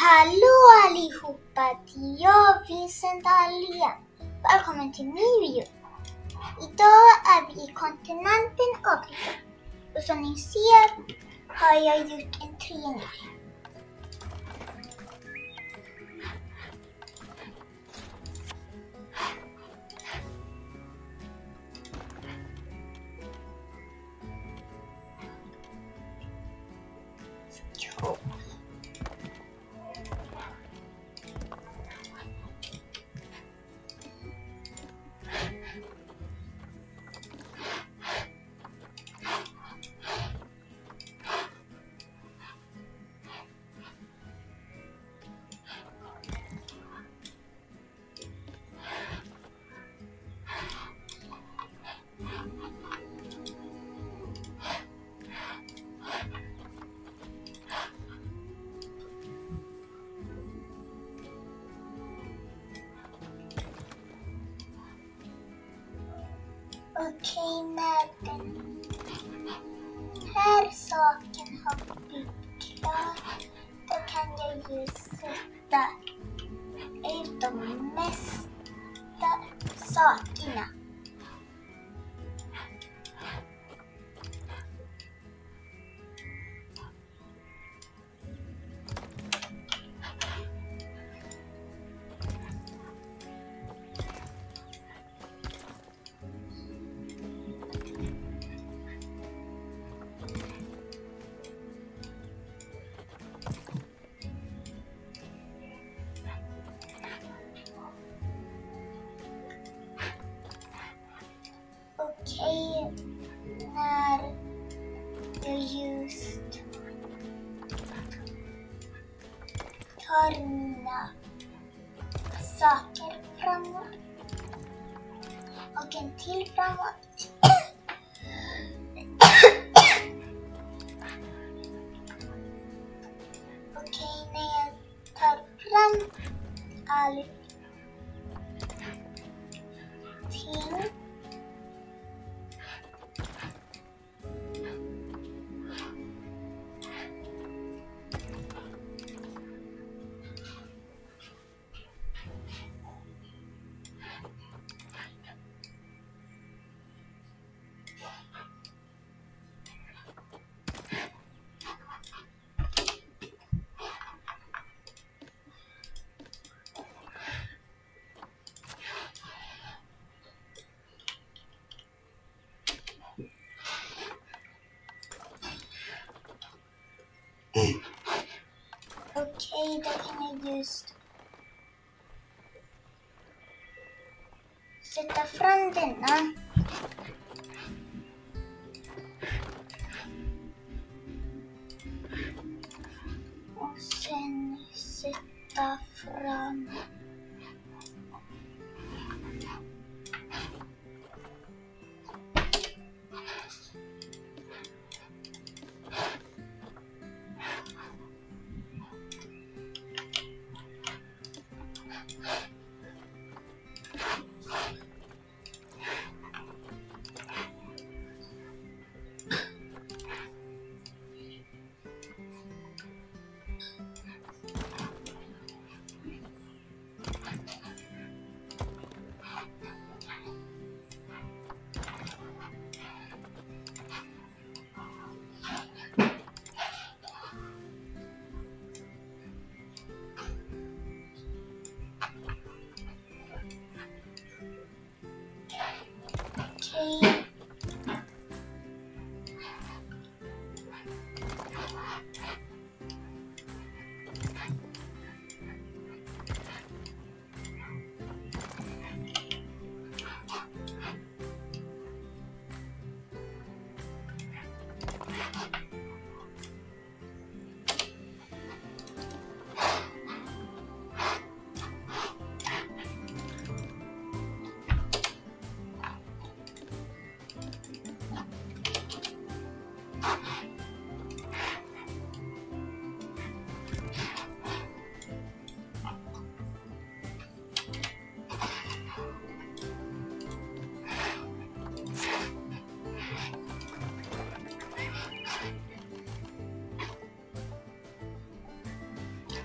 Hallå allihopa, det är jag Vincent igen. Välkommen till min video. Idag är vi i kontinenten Afrika. Och som ni ser har jag gjort en triangel. Okej, när den här saken har blivit klar, då kan jag ju sätta ut de mesta sakerna. Okej, när jag just tar mina saker framåt och en till framåt. Okej, när jag tar fram allting Okej, då kan jag just sätta fram denna. Och sen sätta fram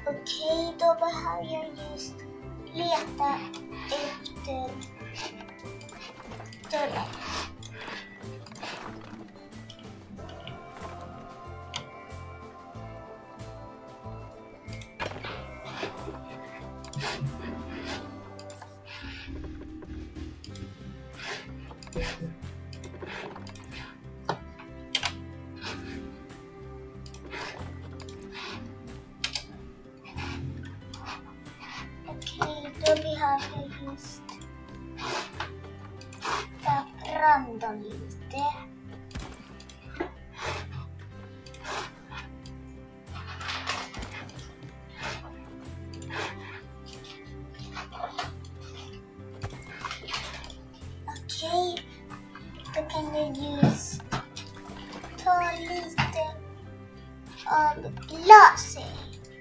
Okej, då behöver jag just leta efter dörren. Okej, då behöver jag just ta fram dem lite. Okej, då kan jag just ta lite av glaset.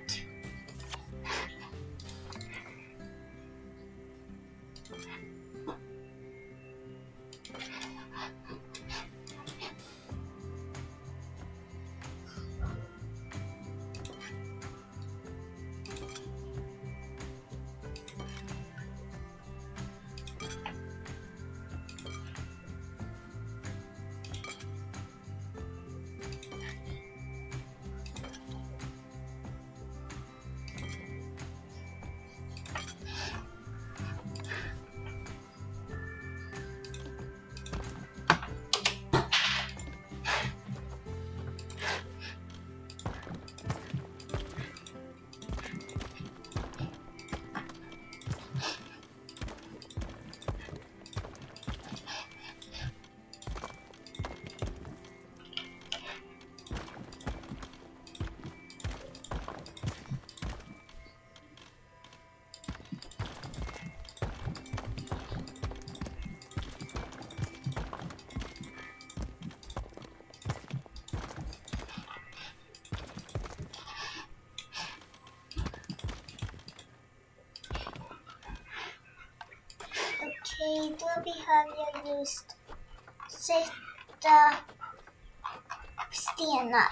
Okej, då behöver jag just sätta stenar.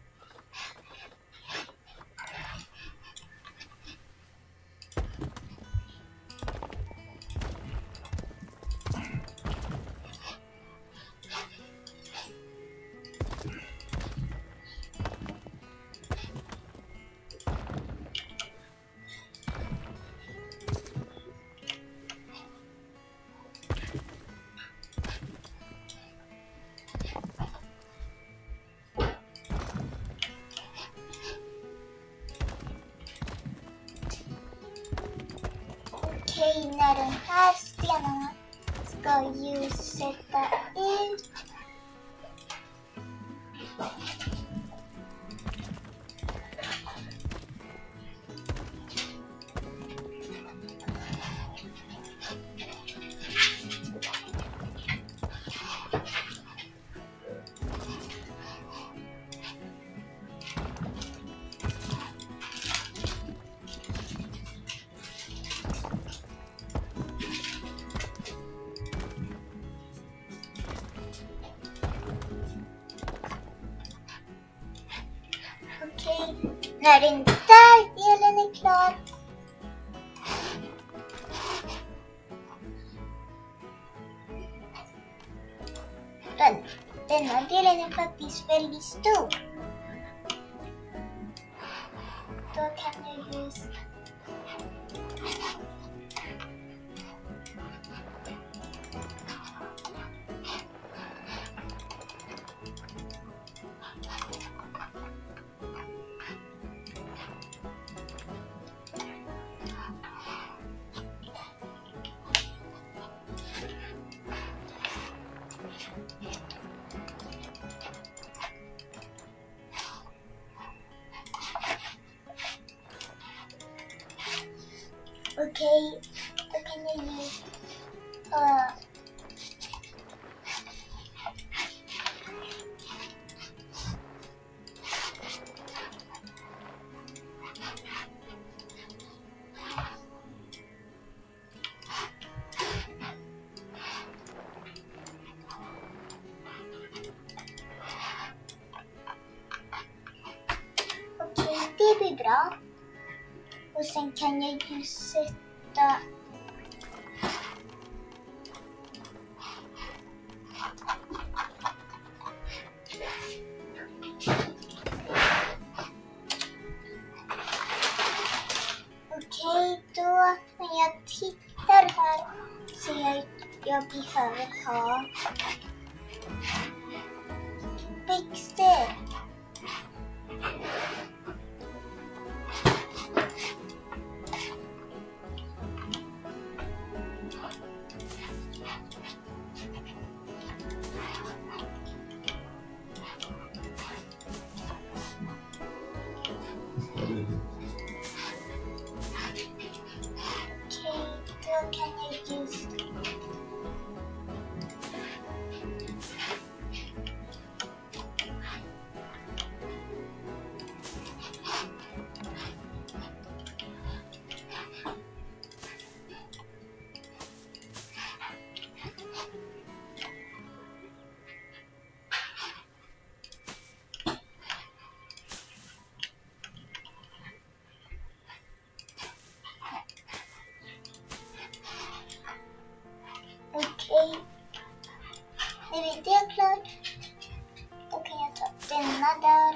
Okej, när de här stenarna ska ju sätta in. Okej, när den där delen är klar denna delen är faktiskt väldigt stor. Då kan jag just okej, då kan jag just okej, det blir bra. Och sen kan jag ju sätta okej, då när jag tittar här ser jag att jag behöver ha växter. Då kan jag just okej. När det är klart, då kan jag ta denna där.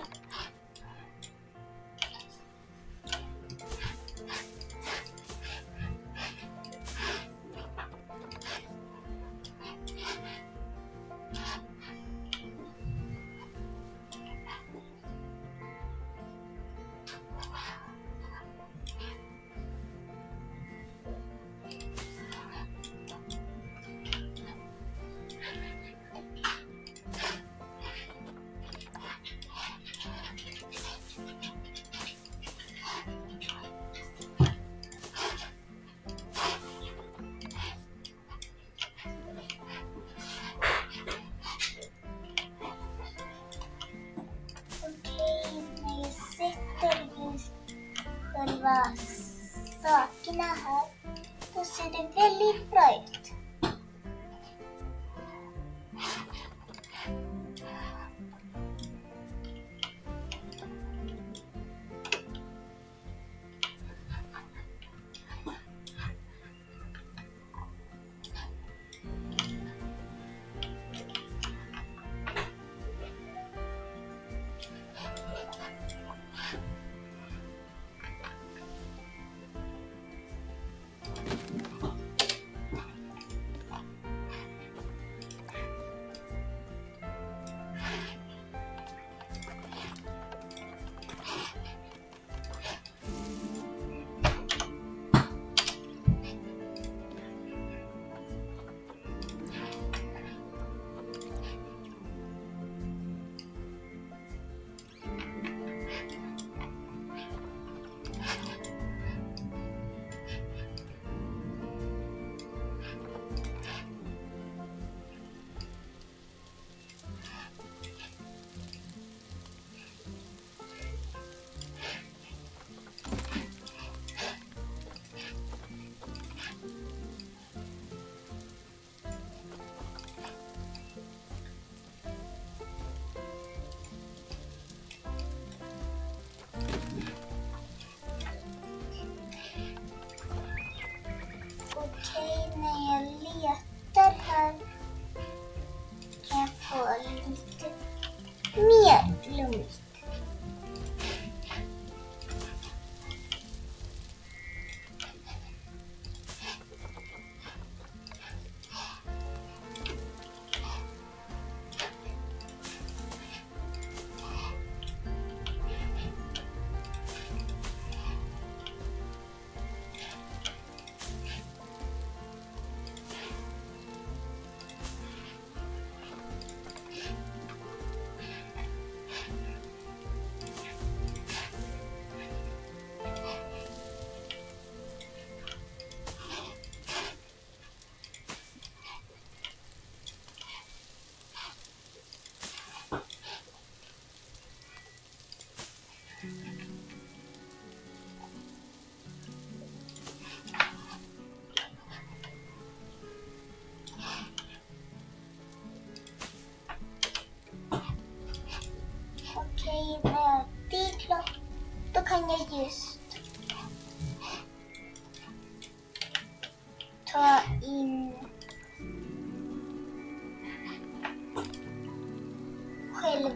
Själva sakerna här, då ser det väldigt bra ut.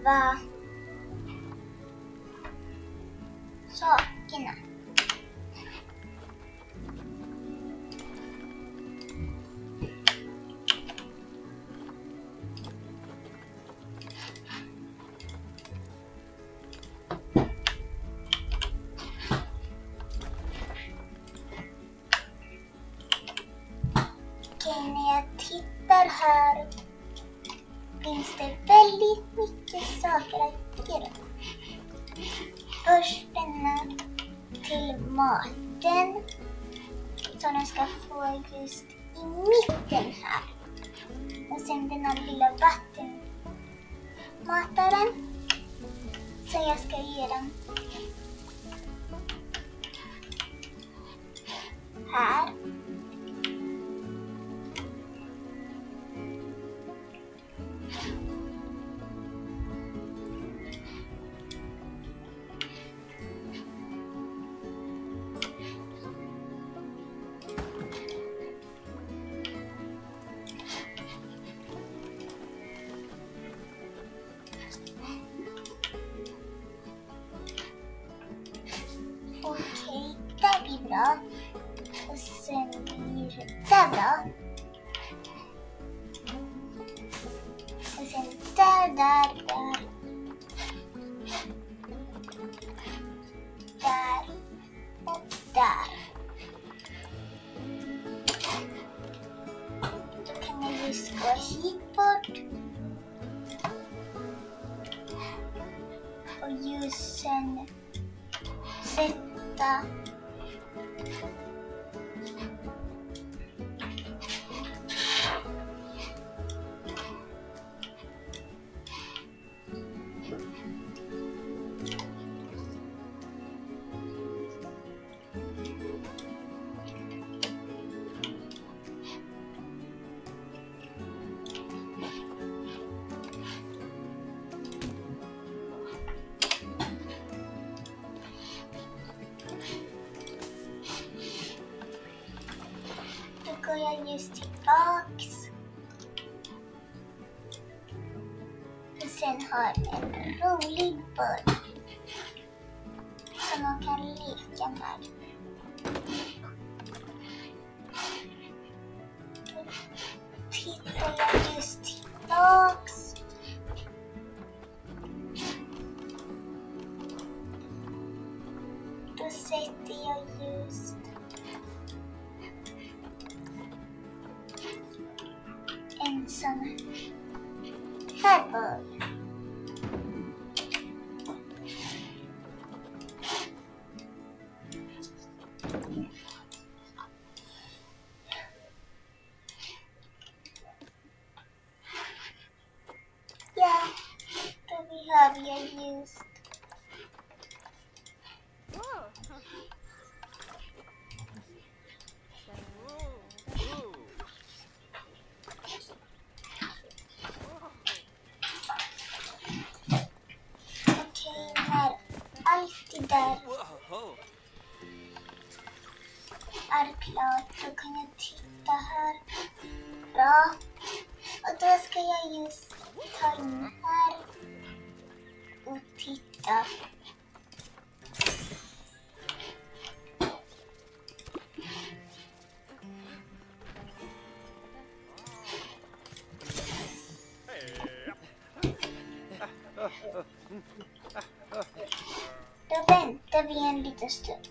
själva sakerna. Okej, när jag tittar här finns det väldigt mycket saker att göra. Först denna till maten som den ska få just i mitten här. Och sen denna lilla vattenmataren som jag ska ge den här. Okej, det blir bra. Och sen blir det bra. Och sen där. Där och där. Då kan jag just gå hit bort. Och just sen sätta går jag just tillbaks. Och sen har en rolig boll som man kan leka med. Tittar jag just tillbaks. Då sätter jag just en sån här boll. Ja, då behöver jag just allt det där är klart, då kan jag titta här. Bra. Och då ska jag just ta in här och titta. Då väntar vi en liten stund.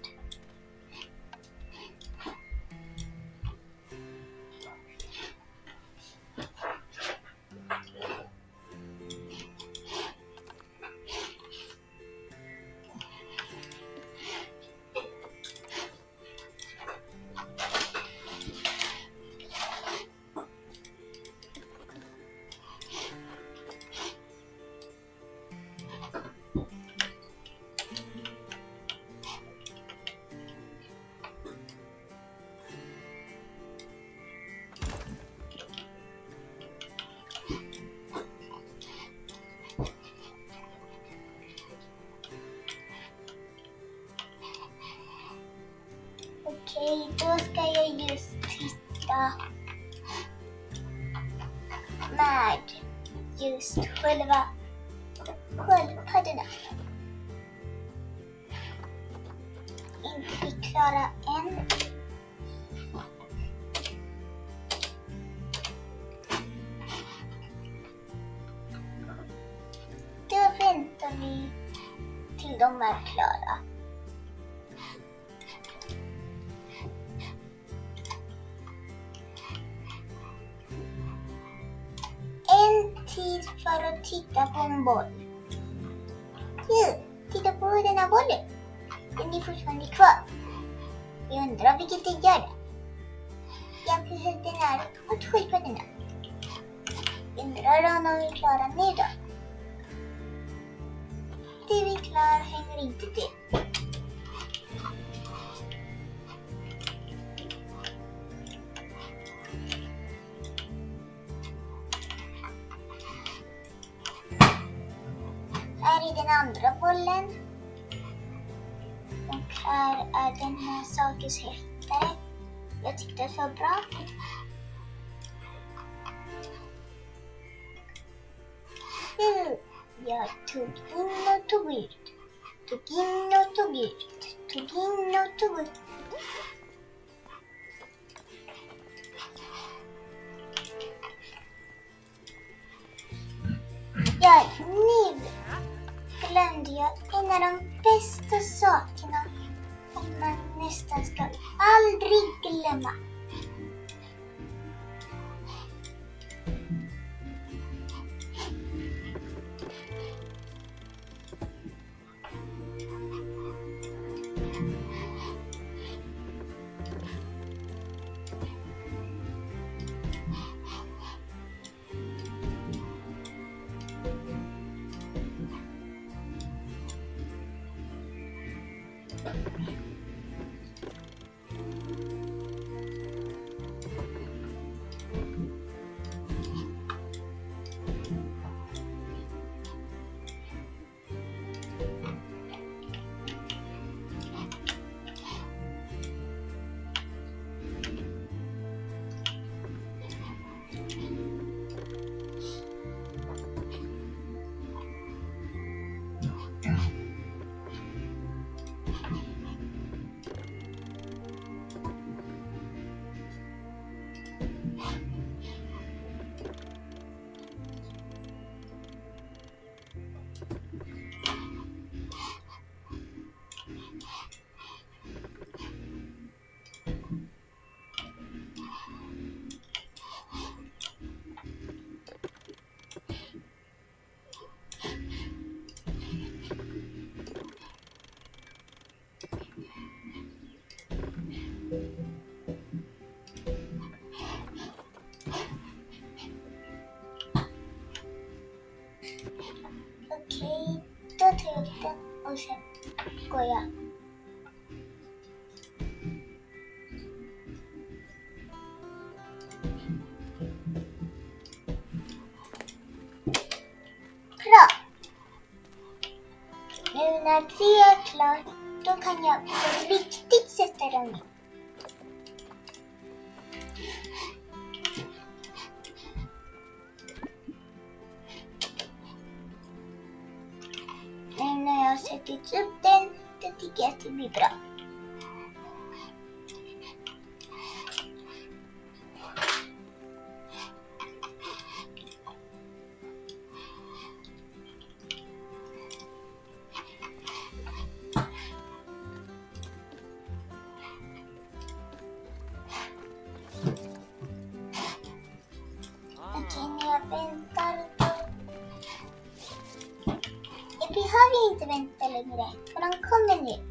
Okej, då ska jag just titta med just själva sköldpaddorna. Inte vi klara än. Då väntar vi till de är klara. En tid för att titta på en boll. Titta på den här bollen. Den är fortfarande kvar. Jag undrar vilket det gör. Jag precis den här åt sköldpaddorna. Undrar om vi är klara nu då. Det vi klar hänger inte till. Här är den andra bollen. Och här är den här sakens häftare. Jag tyckte det var bra. Jag tog in och tog ut. Tog in och tog ut. Tog in och tog ut. Ja, nu glömde jag en av de bästa sakerna som man nästan ska aldrig glömma. Okej, då tar jag den och sen går jag. Bra! Nu när det är klart, då kan jag på riktigt sätta dem in. Nu när jag har sättit upp den, då tycker jag att det blir bra. Okej, när jag väntar då... Jag behöver inte vänta längre, för de kommer nu.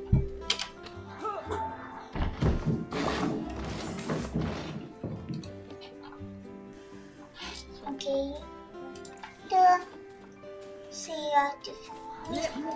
Okej, då ser jag att du får...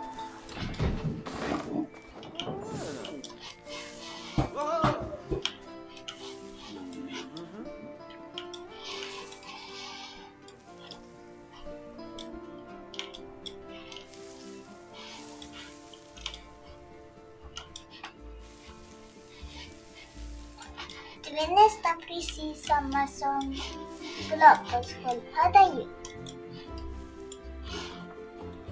Det är nästan precis samma som blåbärssköldpaddan ju.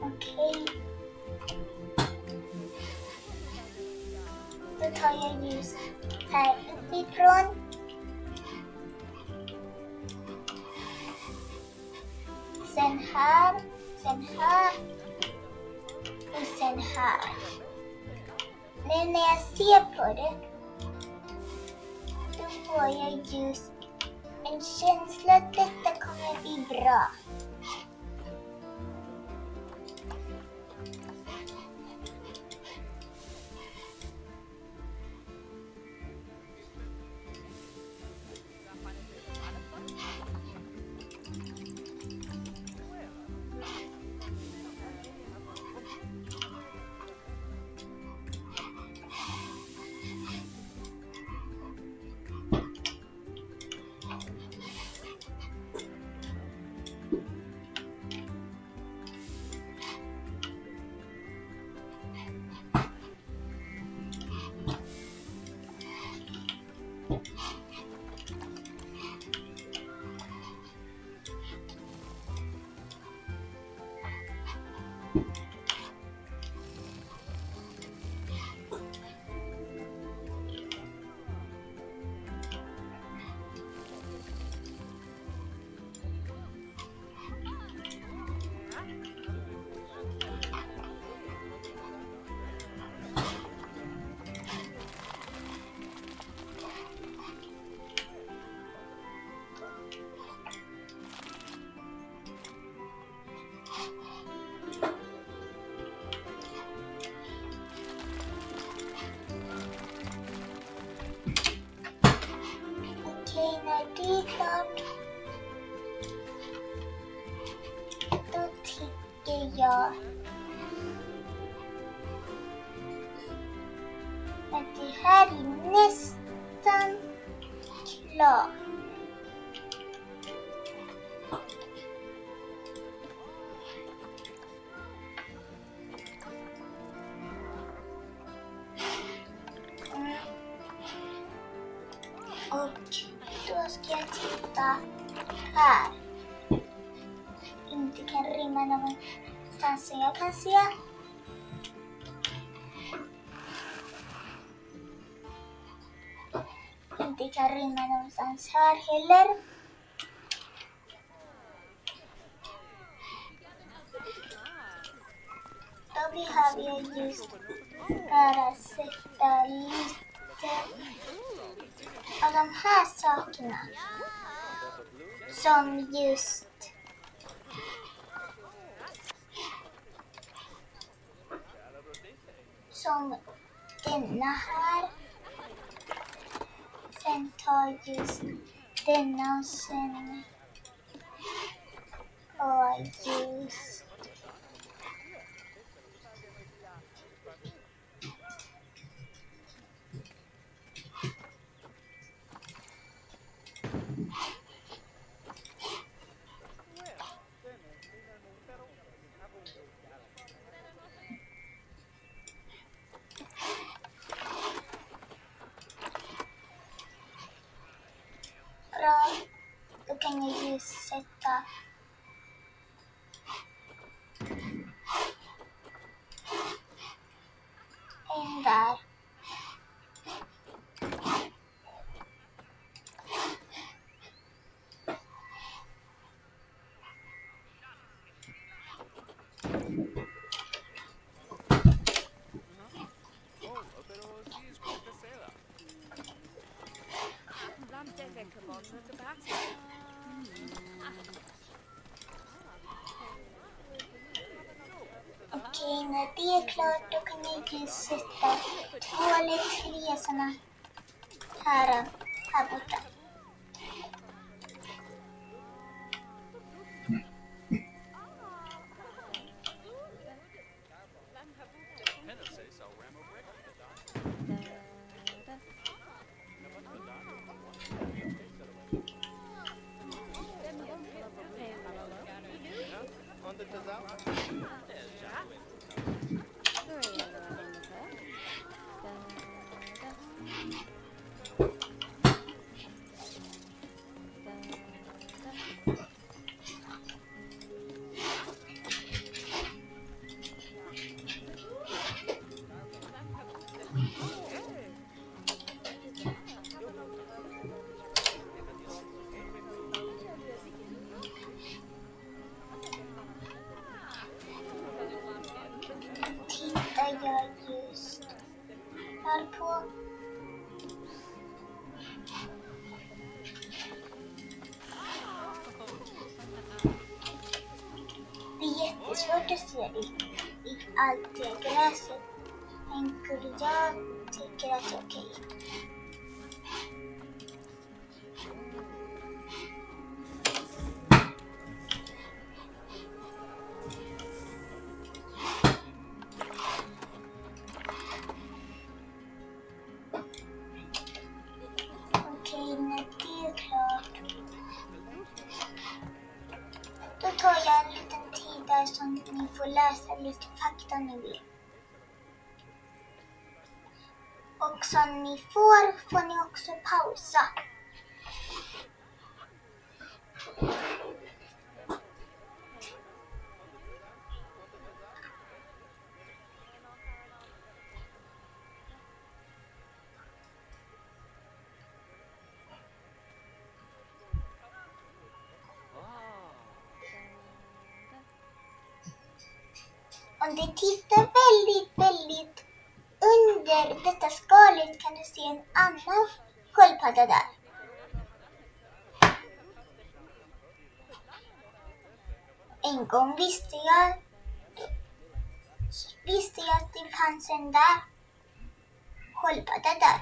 Okej. Då tar jag ljus här uppifrån. Sen här och sen här. Nu när jag ser på det, då får jag just en känsla att detta kommer bli bra. När det är klart, då tycker jag att det här är nästan klart. Och då ska jag titta här. Inte kan rymma någonstans som jag kan se. Inte kan rymma någonstans här heller. Då behöver jag just bara sätta lite av de här sakerna. Som just som denna här. Sen tar just denna och sen och just bra. Då kan jag ju sätta en där. Okej, när det är klart då kan jag ju sätta 2 eller 3 såna här borta. just rör på. Det är jättesvårt att se det i allt det gräset. Men jag tycker att det är okej. Okej, när det är klart. Då tar jag en liten tid där så ni får läsa lite fakta ni vill. Och som ni får ni också pausa. Om du tittar väldigt under detta skalet kan du se en annan sköldpadda där. En gång visste jag att det fanns en där sköldpadda där.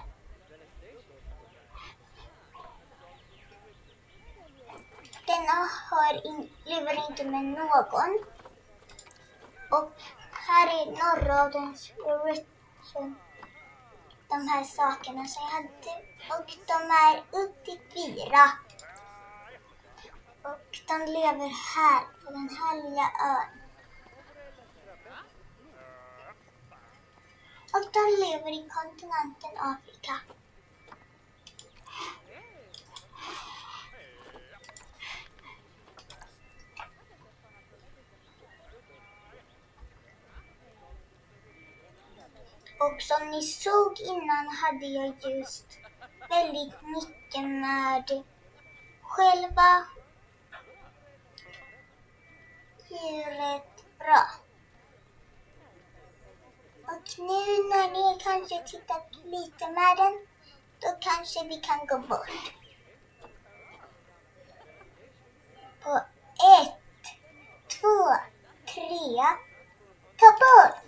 Denna lever inte med någon. Och här är några av de här sakerna som jag hade. Och de är 84. Och de lever här på den här lilla ön. Och de lever i kontinenten Afrika. Och som ni såg innan hade jag just väldigt mycket med själva djuret bra. Och nu när ni kanske tittat lite med den, då kanske vi kan gå bort. På 1, 2, 3, ta bort!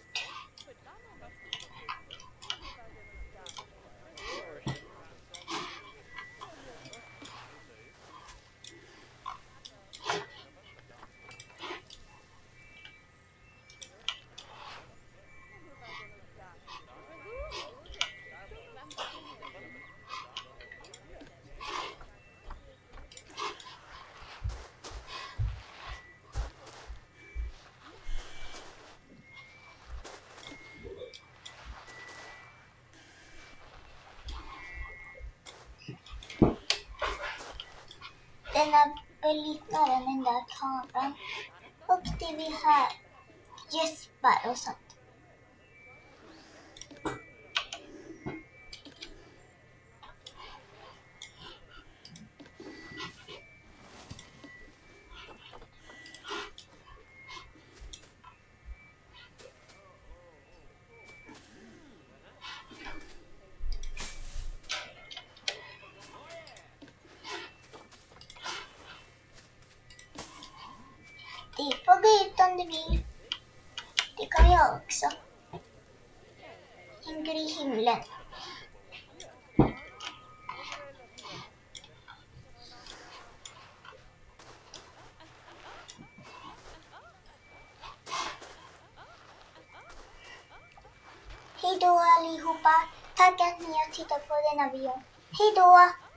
Den är väldigt nära den där kameran. Och det vi här gäspar och sånt. Det får gå ut om du vill. Det kan jag också. Hänger i himlen. Hej då allihopa. Tack att ni har tittat på denna video. Hej då!